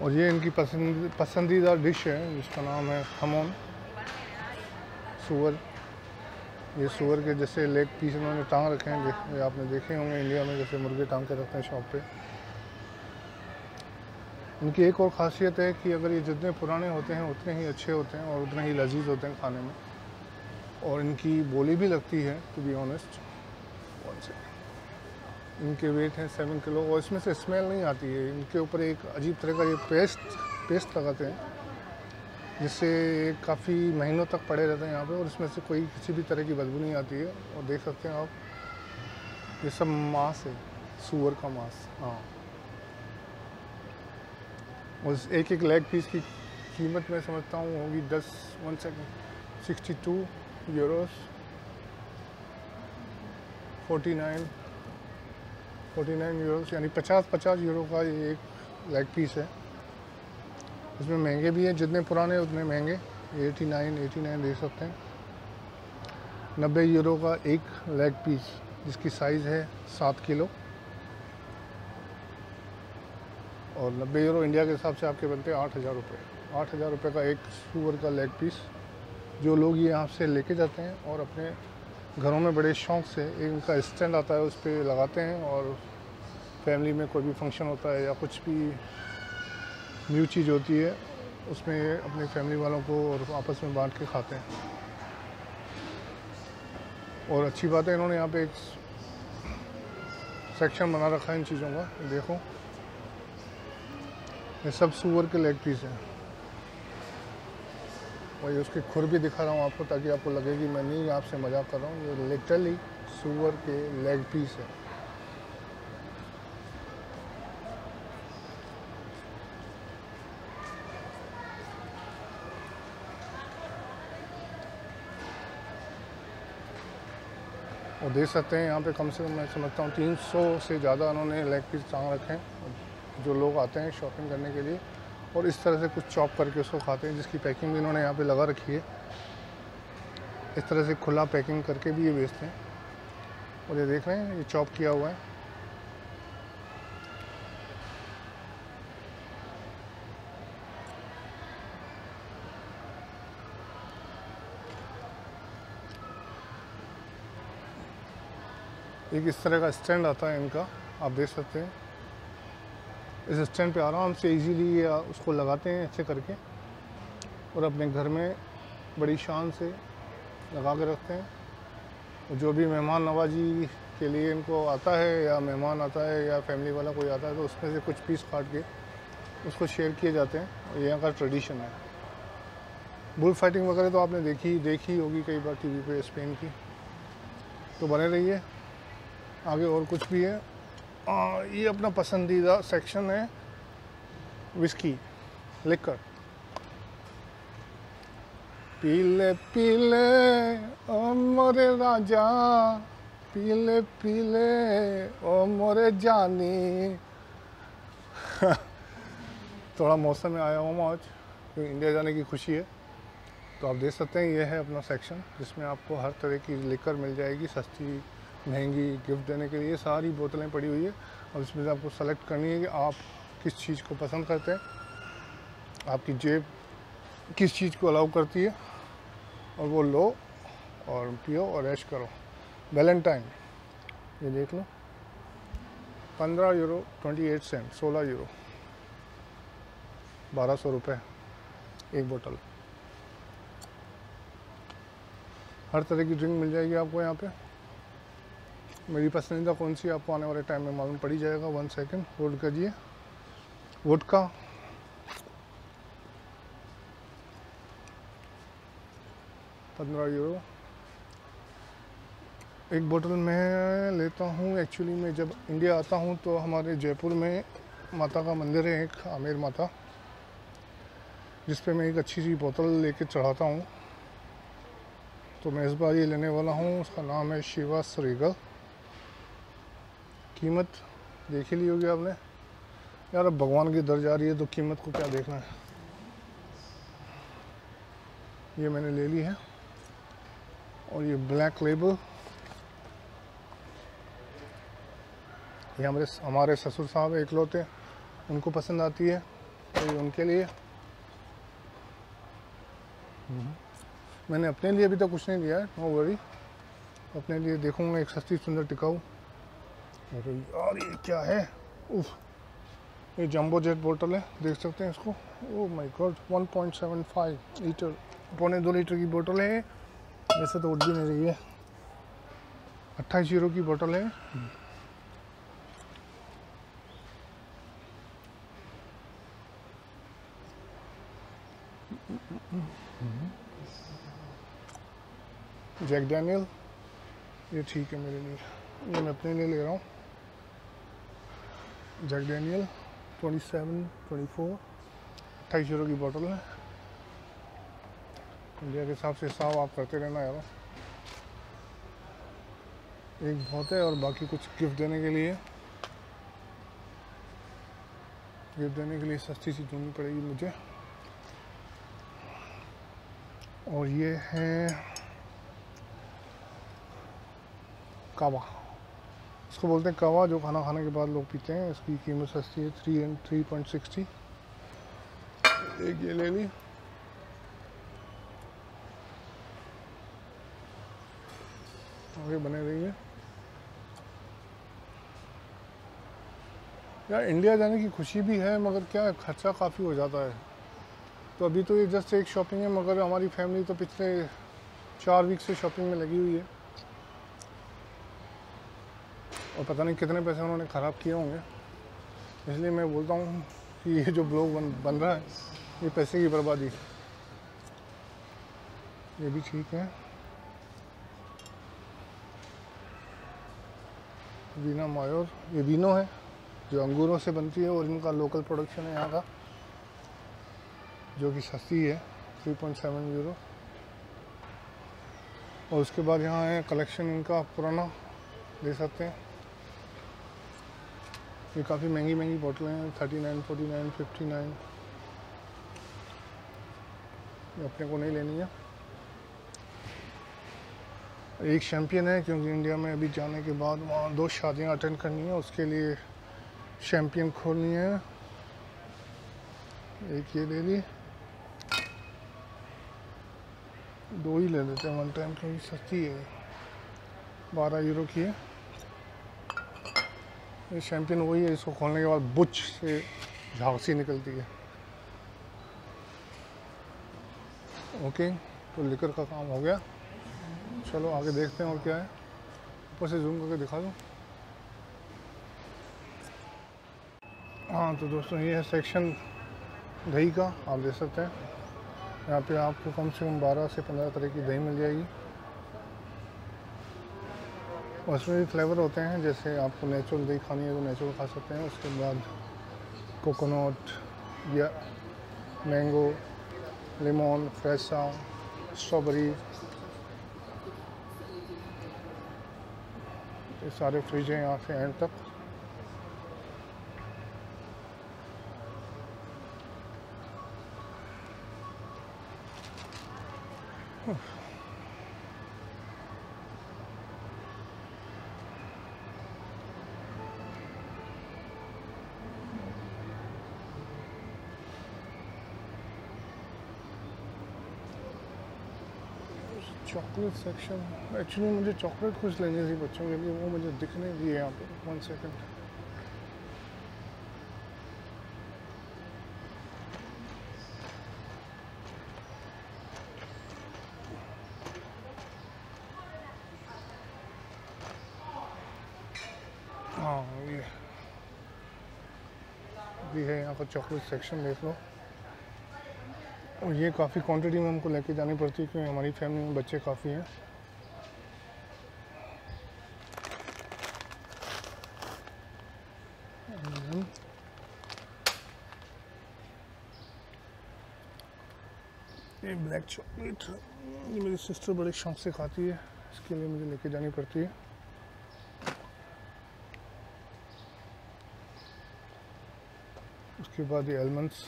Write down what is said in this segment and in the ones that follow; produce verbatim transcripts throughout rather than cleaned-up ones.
और ये इनकी पसंद पसंदीदा डिश है जिसका नाम है खमोन सूअर। ये सूअर के जैसे लेग पीस इन्होंने टांग रखे हैं, देख आपने देखे होंगे इंडिया में जैसे मुर्गे टांग के रखते हैं शॉप पे। इनकी एक और ख़ासियत है कि अगर ये जितने पुराने होते हैं उतने ही अच्छे होते हैं और उतने ही लजीज होते हैं खाने में, और इनकी बोली भी लगती है टू बी ऑनेस्ट। इनके वेट हैं सेवन किलो और इसमें से स्मेल नहीं आती है। इनके ऊपर एक अजीब तरह का ये पेस्ट पेस्ट लगाते हैं जिससे काफ़ी महीनों तक पड़े रहते हैं यहाँ पे, और इसमें से कोई किसी भी तरह की बदबू नहीं आती है। और देख सकते हैं आप, ये सब मांस है, सूअर का मांस। हाँ, और एक एक लेग पीस की कीमत मैं समझता हूँ होगी दस one second sixty two euros forty nine forty nine euros यानी पचास पचास यूरो का ये एक लेग पीस है। इसमें महंगे भी हैं, जितने पुराने उतने महंगे। एटी नाइन एटी नाइन दे सकते हैं। नब्बे यूरो का एक लेग पीस जिसकी साइज़ है सात किलो, और नब्बे यूरो इंडिया के हिसाब से आपके बनते हैं आठ हज़ार रुपये। आठ हज़ार रुपये का एक सूअर का लेग पीस जो लोग ये यहाँ से लेके जाते हैं और अपने घरों में बड़े शौक़ से, एक इनका स्टैंड आता है उस पर लगाते हैं, और फैमिली में कोई भी फंक्शन होता है या कुछ भी न्यू चीज़ होती है उसमें ये अपनी फैमिली वालों को और आपस में बांट के खाते हैं। और अच्छी बात है, इन्होंने यहाँ पे एक सेक्शन बना रखा है इन चीज़ों का। देखो, ये सब सूअर के लेग पीस हैं, और ये उसके खुर भी दिखा रहा हूँ आपको ताकि आपको लगे कि मैं नहीं आपसे मजाक कर रहा हूँ। ये लिटरली सूअर के लेग पीस है। और देख सकते हैं यहाँ पे कम से कम मैं समझता हूँ तीन सौ से ज़्यादा उन्होंने लेग पीस टांग रखे हैं जो लोग आते हैं शॉपिंग करने के लिए, और इस तरह से कुछ चॉप करके उसको खाते हैं, जिसकी पैकिंग भी इन्होंने यहाँ पे लगा रखी है। इस तरह से खुला पैकिंग करके भी ये बेचते हैं। और ये देख रहे हैं, ये चॉप किया हुआ है। एक इस तरह का स्टैंड आता है इनका, आप देख सकते हैं। इस स्टैंड पे आराम से इजीली उसको लगाते हैं ऐसे करके, और अपने घर में बड़ी शान से लगा के रखते हैं। और जो भी मेहमान नवाजी के लिए इनको आता है, या मेहमान आता है या फैमिली वाला कोई आता है, तो उसमें से कुछ पीस काट के उसको शेयर किए जाते हैं। और यहाँ का ट्रेडिशन है। बुल फाइटिंग वगैरह तो आपने देखी देखी होगी कई बार टीवी पे स्पेन की। तो बने रहिए, आगे और कुछ भी है। आ, ये अपना पसंदीदा सेक्शन है विस्की लिकर। पीले पीले ओ मोरे राजा, पीले पीले ओ मोरे जानी। थोड़ा मौसम में आया हूँ आज क्योंकि इंडिया जाने की खुशी है। तो आप देख सकते हैं ये है अपना सेक्शन जिसमें आपको हर तरह की लिकर मिल जाएगी, सस्ती महंगी, गिफ्ट देने के लिए सारी बोतलें पड़ी हुई है। और इसमें से आपको सेलेक्ट करनी है कि आप किस चीज़ को पसंद करते हैं, आपकी जेब किस चीज़ को अलाउ करती है, और वो लो और पियो और ऐश करो। वैलेंटाइन ये देख लो, पंद्रह यूरो ट्वेंटी एट सेंट, सोलह यूरो, बारह सौ रुपये एक बोतल। हर तरह की ड्रिंक मिल जाएगी आपको यहाँ पे। मेरी पसंदीदा कौन सी आपको आने वाले टाइम में मालूम पड़ ही जाएगा। वन सेकंड होल्ड करिए। वोडका पंद्रह यूरो एक बोतल मैं लेता हूँ। एक्चुअली मैं जब इंडिया आता हूँ तो हमारे जयपुर में माता का मंदिर है एक, आमेर माता, जिस पे मैं एक अच्छी सी बोतल लेके चढ़ाता हूँ। तो मैं इस बार ये लेने वाला हूँ, उसका नाम है शिवास रीगल। कीमत देख ही ली होगी आपने यार, अब भगवान की दर जा रही है तो कीमत को क्या देखना है। ये मैंने ले ली है। और ये ब्लैक लेबल, ये हमारे हमारे ससुर साहब इकलौते, उनको पसंद आती है। तो ये उनके लिए। मैंने अपने लिए अभी तक कुछ नहीं लिया है, नो वरी। अपने लिए देखूंगा एक सस्ती सुंदर टिकाऊ। अरे यार ये क्या है, उफ, ये जंबो जेट बोतल है, देख सकते हैं इसको। Oh my god, one point seven five litre, पौने दो लीटर की बोतल है। वैसे तो उठ भी नहीं रही है, अट्ठाईस यूरो की बोतल है। जैक डैनियल, ये ठीक है मेरे लिए, ये मैं अपने लिए ले रहा हूँ। Jack Daniel twenty seven twenty four, अट्ठाईस यूरो की बोतल है। इंडिया के हिसाब से हिसाब आप करते रहना यार। एक बहुत है और बाकी कुछ गिफ्ट देने के लिए, गिफ्ट देने के लिए सस्ती सी ढूंढनी पड़ेगी मुझे। और ये है कावा, इसको बोलते हैं कावा, जो खाना खाने के बाद लोग पीते हैं। इसकी कीमत सस्ती है, three and three point sixty. एक ये ले ली। आगे बने रही है यार। इंडिया जाने की खुशी भी है, मगर क्या है, खर्चा काफ़ी हो जाता है। तो अभी तो ये जस्ट एक शॉपिंग है, मगर हमारी फैमिली तो पिछले चार वीक से शॉपिंग में लगी हुई है, और पता नहीं कितने पैसे उन्होंने ख़राब किए होंगे। इसलिए मैं बोलता हूँ कि ये जो ब्लॉग बन बन रहा है, ये पैसे की बर्बादी। ये भी ठीक है। वीना मायोर, ये वीनो है जो अंगूरों से बनती है, और इनका लोकल प्रोडक्शन है यहाँ का, जो कि सस्ती है, थ्री पॉइंट सेवन यूरो। और उसके बाद यहाँ है कलेक्शन इनका पुराना, ले सकते हैं। ये काफ़ी महंगी महंगी बोतलें हैं, thirty nine forty nine fifty nine. ये अपने को नहीं लेनी है। एक चैम्पियन है, क्योंकि इंडिया में अभी जाने के बाद वहाँ दो शादियाँ अटेंड करनी है, उसके लिए चैम्पियन खोलनी है। एक ये ले ली, दो ही ले लेते हैं वन टाइम, क्योंकि सस्ती है, बारह यूरो की है। ये चैम्पियन वही है, इसको खोलने के बाद बुच से झांसी निकलती है। ओके, तो लिकर का काम हो गया। चलो आगे देखते हैं और क्या है। ऊपर से जूम करके दिखा दूँ। हाँ तो दोस्तों, ये है सेक्शन दही का, आप देख सकते हैं। यहाँ पे आपको कम से कम बारह से पंद्रह तरह की दही मिल जाएगी। उसमें भी फ्लेवर होते हैं, जैसे आपको नेचुरल दही खानी है तो नेचुरल खा सकते हैं। उसके बाद कोकोनट या मैंगो, लेमन, फ्रेशा, स्ट्रॉबेरी, ये सारे फ्रिज हैं यहाँ से एंड तक। चॉकलेट सेक्शन, एक्चुअली मुझे चॉकलेट कुछ लेनी थी बच्चों के लिए, वो मुझे दिख नहीं रही है यहाँ पे। One second. हाँ ये भी है यहाँ का चॉकलेट सेक्शन, देख लो। और ये काफ़ी क्वांटिटी में हमको लेके जानी पड़ती है, क्योंकि हमारी फैमिली में बच्चे काफ़ी हैं। ये ब्लैक चॉकलेट, ये मेरी सिस्टर बड़े शौक से खाती है, इसके लिए मुझे लेके जानी पड़ती है। उसके बाद ये आलमंड्स,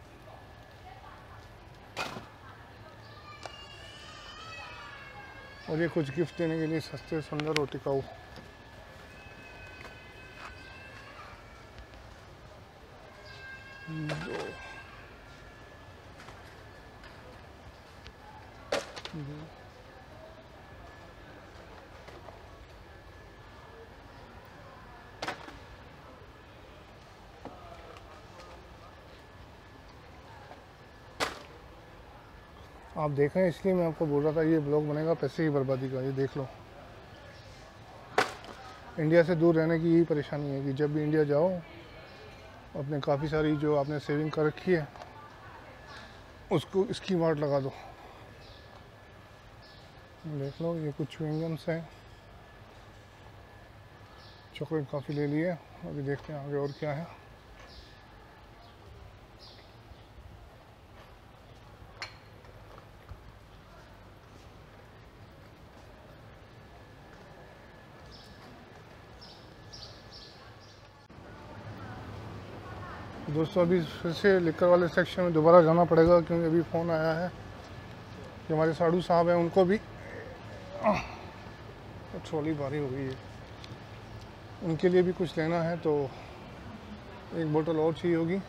और और ये कुछ गिफ्ट देने के लिए सस्ते, सुंदर और टिकाऊ। दो आप देख रहे हैं, इसलिए मैं आपको बोल रहा था ये ब्लॉग बनेगा पैसे की बर्बादी का। ये देख लो, इंडिया से दूर रहने की यही परेशानी है कि जब भी इंडिया जाओ अपने काफ़ी सारी जो आपने सेविंग कर रखी है उसको स्कीम आउट लगा दो। देख लो, ये कुछ च्युइंगम्स हैं, चॉकलेट काफ़ी ले लिए। अभी देखते हैं आगे और क्या है। दोस्तों अभी फिर से लिकर वाले सेक्शन में दोबारा जाना पड़ेगा क्योंकि अभी फ़ोन आया है कि हमारे साधु साहब हैं, उनको भी ट्रॉली भारी हो गई है, उनके लिए भी कुछ लेना है, तो एक बोतल और चाहिए होगी।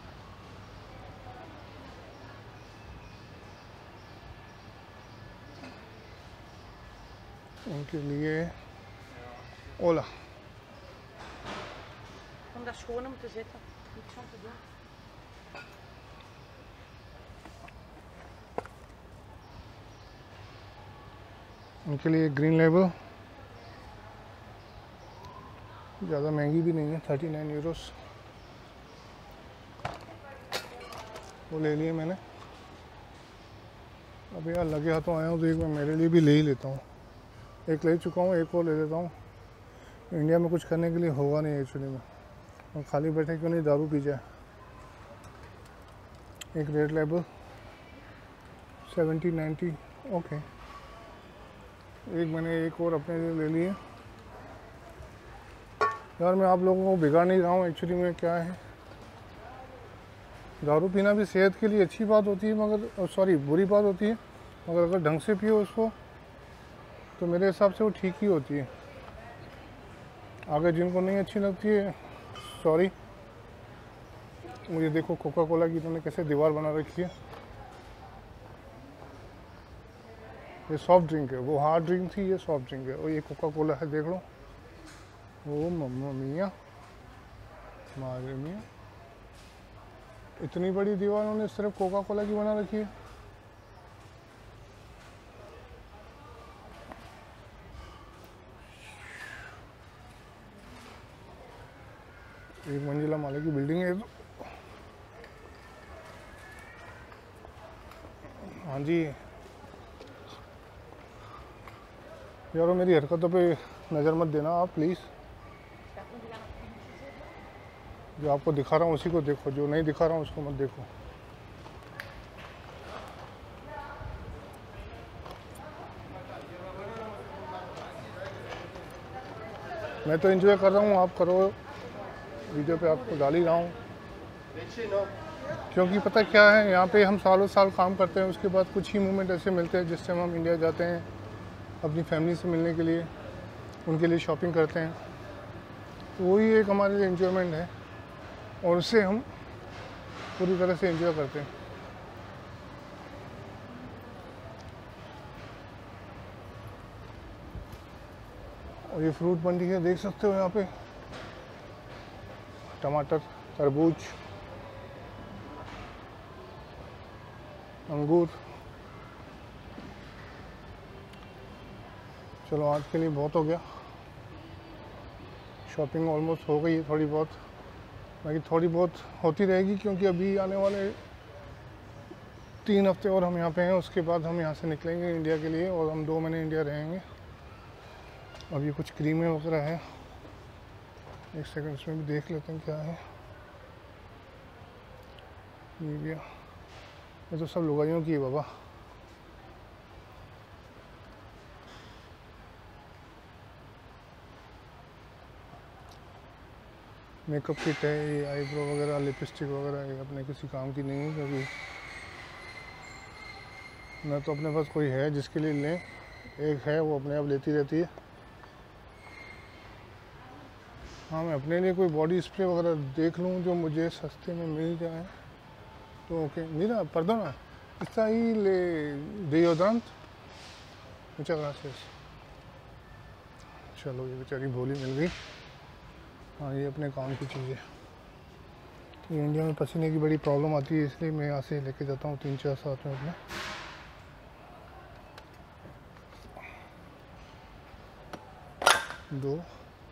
उनके लिए ओला। Om daar schoon om te zitten. Niks aan te doen. उनके लिए ग्रीन लेबल, ज़्यादा महंगी भी नहीं है, थर्टी नाइन यूरोस। वो ले लिए मैंने। अब यार लगे हाथों आया हूँ तो एक मैं मेरे लिए भी ले ही लेता हूँ। एक ले चुका हूँ, एक और ले लेता हूँ। इंडिया में कुछ करने के लिए होगा नहीं एक्चुअली में, और खाली बैठे क्यों नहीं दारू पी जाए। एक red label seventy ninety, okay. एक मैंने एक और अपने लिए ले लिए। यार मैं आप लोगों को बिगाड़ नहीं रहा हूँ, एक्चुअली में क्या है, दारू पीना भी सेहत के लिए अच्छी बात होती है, मगर सॉरी बुरी बात होती है, मगर अगर ढंग से पियो उसको तो मेरे हिसाब से वो ठीक ही होती है। आगे जिनको नहीं अच्छी लगती है, सॉरी। मुझे देखो कोका कोला की इन्होंने कैसे दीवार बना रखी है। ये सॉफ्ट ड्रिंक है, वो हार्ड ड्रिंक थी, ये सॉफ्ट ड्रिंक है, और ये कोका कोला है, देख लो। ओ मम्मा मियाँ, मारे मियाँ, इतनी बड़ी दीवार उन्होंने सिर्फ कोका कोला की बना रखी है। एक मंजिला माले की बिल्डिंग है। हाँ जी यारो, मेरी हरकतों पे नज़र मत देना आप प्लीज़। जो आपको दिखा रहा हूँ उसी को देखो, जो नहीं दिखा रहा हूँ उसको मत देखो। मैं तो एंजॉय कर रहा हूँ, आप करो। वीडियो पे आपको डाल ही रहा हूँ, क्योंकि पता क्या है, यहाँ पे हम सालों साल काम करते हैं, उसके बाद कुछ ही मोमेंट ऐसे मिलते हैं जिस टाइम हम इंडिया जाते हैं अपनी फैमिली से मिलने के लिए, उनके लिए शॉपिंग करते हैं, तो वही एक हमारे लिए एंजॉयमेंट है, और उससे हम पूरी तरह से एंजॉय करते हैं। और ये फ्रूट मंडी है, देख सकते हो यहाँ पे टमाटर, तरबूज, अंगूर। चलो आज के लिए बहुत हो गया, शॉपिंग ऑलमोस्ट हो गई है थोड़ी बहुत, बाकी थोड़ी बहुत होती रहेगी, क्योंकि अभी आने वाले तीन हफ्ते और हम यहाँ पे हैं, उसके बाद हम यहाँ से निकलेंगे इंडिया के लिए, और हम दो महीने इंडिया रहेंगे। अब ये कुछ क्रीमें वगैरह है, एक सेकंड इसमें भी देख लेते हैं क्या है। ये ये तो सब लुगाइयों की है बाबा। मेकअप किट है, ये आईब्रो वगैरह, लिपस्टिक वगैरह, ये अपने किसी काम की नहीं है, क्योंकि मैं तो अपने पास कोई है जिसके लिए लें एक है वो अपने आप लेती रहती है। हाँ, मैं अपने लिए कोई बॉडी स्प्रे वगैरह देख लूँ जो मुझे सस्ते में मिल जाए तो okay. mira, perdona, ¿está ahí le deodorant? Muchas gracias। चलो, ये बेचारी भोली मिल गई। हाँ, ये अपने काम की चीज़ है। तो इंडिया में पसीने की बड़ी प्रॉब्लम आती है, इसलिए मैं यहाँ से लेके जाता हूँ तीन चार साथ में अपने। दो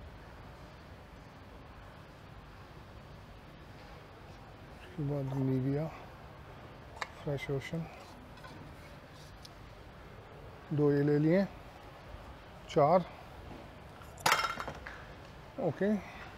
उसके बाद निविया फ्रेश ओशन, दो ये ले लिए, चार ओके।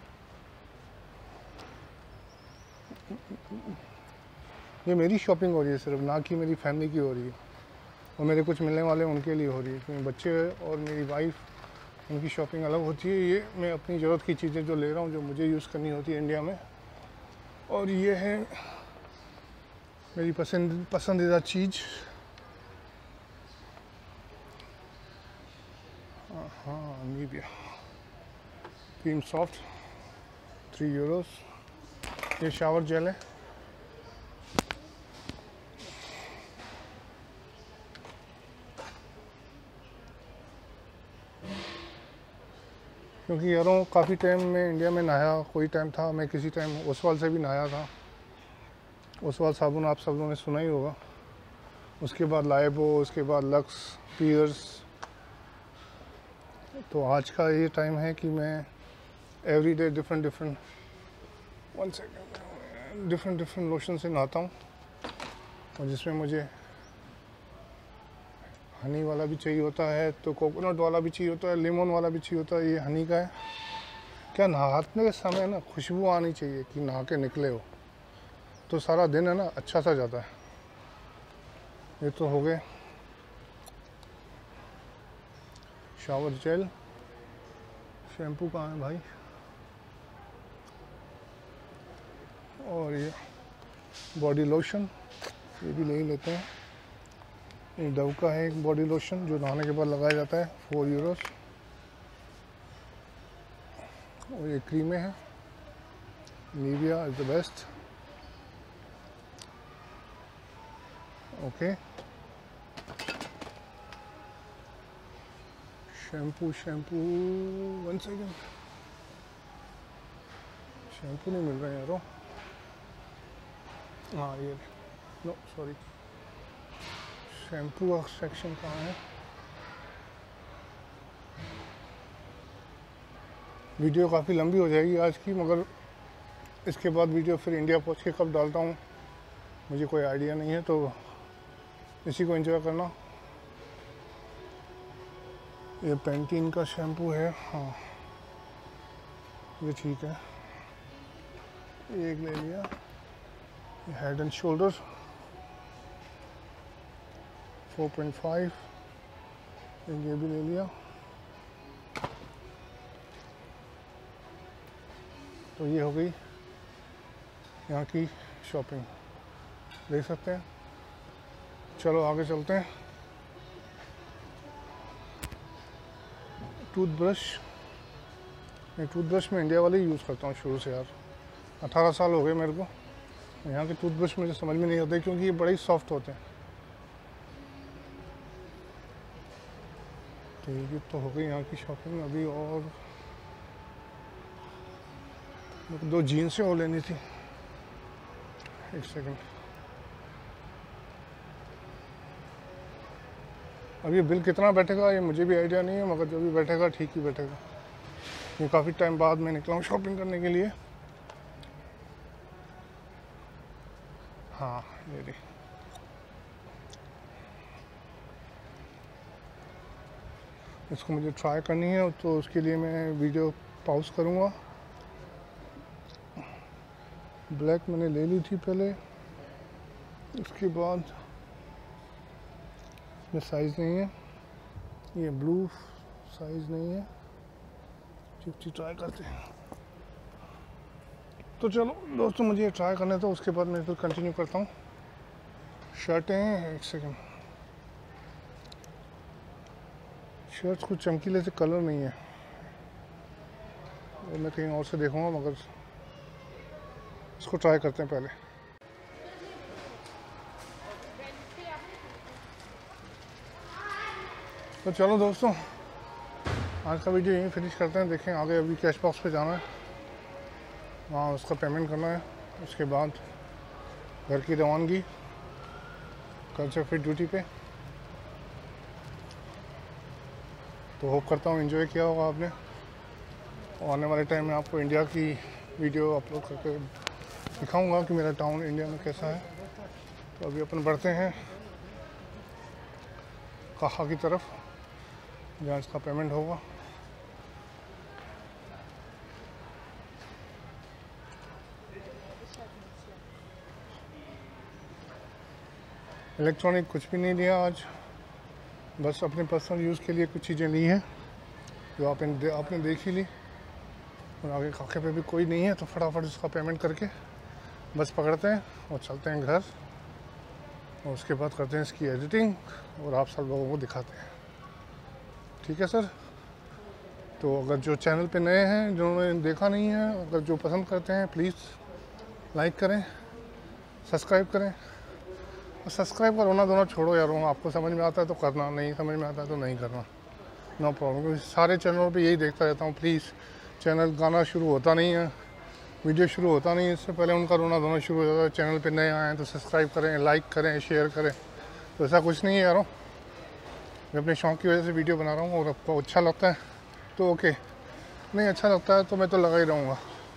ये मेरी शॉपिंग हो रही है सिर्फ, ना कि मेरी फैमिली की हो रही है, और मेरे कुछ मिलने वाले उनके लिए हो रही है, क्योंकि बच्चे और मेरी वाइफ उनकी शॉपिंग अलग होती है। ये मैं अपनी ज़रूरत की चीज़ें जो ले रहा हूँ, जो मुझे यूज़ करनी होती है इंडिया में, और ये है मेरी पसंद पसंदीदा चीज़। हाँ, Nivea cream soft, three euros. ये शावर जेल है। क्योंकि यारों काफ़ी टाइम में इंडिया में नहाया, कोई टाइम था मैं किसी टाइम ओसवाल से भी नहाया था। ओसवाल साबुन आप सब लोगों ने सुना ही होगा। उसके बाद लाइबो, उसके बाद लक्स, पियर्स। तो आज का ये टाइम है कि मैं every day different different one second different different lotion से नहाता हूँ, और जिसमें मुझे हनी वाला भी चाहिए होता है, तो कोकोनट वाला भी चाहिए होता है, लेमन वाला भी चाहिए होता है। ये हनी का है। क्या नहाने के समय ना खुशबू आनी चाहिए कि नहा के निकले हो, तो सारा दिन है ना अच्छा सा जाता है। ये तो हो गए शावर जेल। शैम्पू कहाँ है भाई? और ये बॉडी लोशन, ये भी ले ही लेते हैं। ये डव का है एक बॉडी लोशन जो नहाने के बाद लगाया जाता है, फोर यूरोस। और ये क्रीमें हैं, Nivea is the best. Okay, shampoo shampoo one second, shampoo नहीं मिल रहा है यारों। हाँ, ये नो सॉरी, शैम्पू का सेक्शन कहाँ है? वीडियो काफ़ी लंबी हो जाएगी आज की, मगर इसके बाद वीडियो फिर इंडिया पहुँच के कब डालता हूँ मुझे कोई आइडिया नहीं है, तो इसी को एंजॉय करना। ये पेंटीन का शैम्पू है। हाँ, ये ठीक है, एक ले लिया। ये head and shoulder four point five, ये भी ले लिया। तो ये हो गई यहाँ की शॉपिंग, देख सकते हैं। चलो आगे चलते हैं। टूथब्रश, मैं टूथब्रश में इंडिया वाले ही यूज़ करता हूँ शुरू से यार, अठारह साल हो गए मेरे को। यहाँ के टूथब्रश मुझे समझ में नहीं आते, क्योंकि ये बड़े ही सॉफ्ट होते हैं। ठीक है, तो हो गई यहाँ की शॉपिंग। अभी और दो जीन्सें और लेनी थी, एक सेकंड। अब ये बिल कितना बैठेगा ये मुझे भी आइडिया नहीं है, मगर जो भी बैठेगा ठीक ही बैठेगा। ये काफ़ी टाइम बाद मैं निकला हूँ शॉपिंग करने के लिए। हाँ, ये देखिए, इसको मुझे ट्राई करनी है, तो उसके लिए मैं वीडियो पॉज करूँगा। ब्लैक मैंने ले ली थी पहले, उसके बाद इसमें साइज़ नहीं है, ये ब्लू साइज़ नहीं है। फिफ्टी ट्राई करते हैं। तो चलो दोस्तों, मुझे ट्राई करने दो, उसके बाद मैं फिर कंटिन्यू करता हूँ। शर्टें हैं, एक सेकंड। शर्ट्स कुछ चमकीले से कलर नहीं है, वो मैं कहीं और से देखूँगा, मगर इसको ट्राई करते हैं पहले। तो चलो दोस्तों, आज का वीडियो यहीं फिनिश करते हैं। देखें आगे अभी कैश बॉक्स पे जाना है, वहाँ उसका पेमेंट करना है, उसके बाद घर की रवानगी, कल से फिर ड्यूटी पे। तो होप करता हूँ एंजॉय किया होगा आपने। और आने वाले टाइम में आपको इंडिया की वीडियो अपलोड करके दिखाऊंगा कि मेरा टाउन इंडिया में कैसा है। तो अभी अपन बढ़ते हैं काहा की तरफ, जहाँ इसका पेमेंट होगा। इलेक्ट्रॉनिक कुछ भी नहीं लिया आज, बस अपने पर्सनल यूज़ के लिए कुछ चीज़ें ली हैं जो आपने दे, आपने देख ही ली। और आगे खाके पे भी कोई नहीं है, तो फटाफट इसका पेमेंट करके बस पकड़ते हैं और चलते हैं घर। और उसके बाद करते हैं इसकी एडिटिंग और आप सब लोगों को दिखाते हैं। ठीक है सर। तो अगर जो चैनल पे नए हैं, जिन्होंने देखा नहीं है, अगर जो पसंद करते हैं, प्लीज़ लाइक करें, सब्सक्राइब करें। और सब्सक्राइब का रोना धोना छोड़ो यार, आपको समझ में आता है तो करना, नहीं समझ में आता है तो नहीं करना, नो प्रॉब्लम। क्योंकि सारे चैनलों पे यही देखता रहता हूँ। प्लीज़, चैनल गाना शुरू होता नहीं है, वीडियो शुरू होता नहीं है, इससे पहले उनका रोना धोना शुरू हो जाता है। चैनल पे नए आए हैं तो सब्सक्राइब करें, लाइक करें, शेयर करें। तो ऐसा कुछ नहीं है यारों, मैं अपने शौक़ की वजह से वीडियो बना रहा हूँ और आपको अच्छा लगता है तो ओके, नहीं अच्छा लगता है तो मैं तो लगा ही रहूँगा।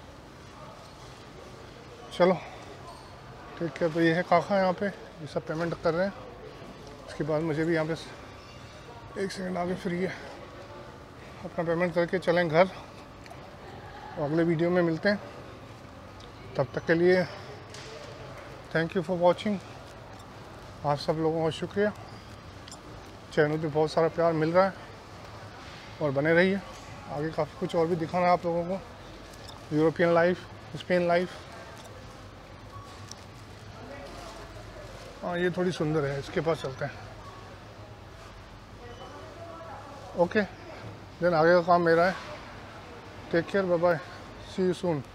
चलो ठीक है। तो ये है काका यहाँ पे, ये सब पेमेंट कर रहे हैं। उसके बाद मुझे भी यहाँ पे एक सेकंड आगे फ्री है, अपना पेमेंट करके चलें घर। और अगले वीडियो में मिलते हैं, तब तक के लिए थैंक यू फॉर वॉचिंग। आप सब लोगों का शुक्रिया। चैनल पे बहुत सारा प्यार मिल रहा है और बने रहिए। आगे काफ़ी कुछ और भी दिखाना है आप लोगों को, यूरोपियन लाइफ, स्पेन लाइफ। हाँ ये थोड़ी सुंदर है, इसके पास चलते हैं। ओके देन, आगे का काम मेरा है। Take care, bye bye, see you soon.